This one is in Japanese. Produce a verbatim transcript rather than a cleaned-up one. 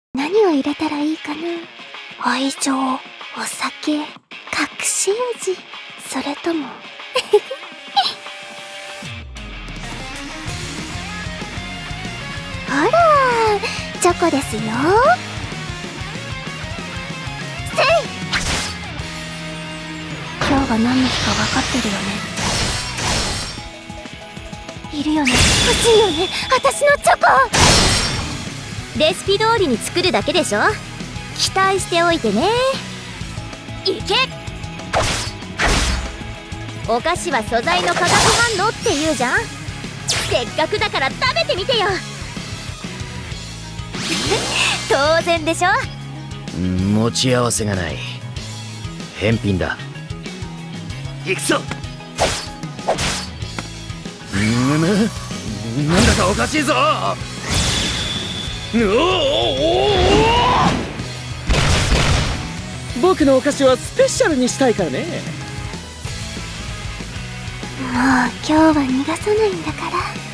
何を入れたらいいかな。愛情、お酒、隠し味、それともほらチョコですよ。せい。今日が何の日か分かってるよね。いるよね、欲しいよね、私のチョコ。 レシピ通りに作るだけでしょ。期待しておいてね。いけ。お菓子は素材の化学反応って言うじゃん。せっかくだから食べてみてよ。当然でしょ。 持ち合わせがない。返品だ。行くぞ。むむ、なんだかおかしいぞ。おお、 僕のお菓子はスペシャルにしたいからね。 もう今日は逃がさないんだから。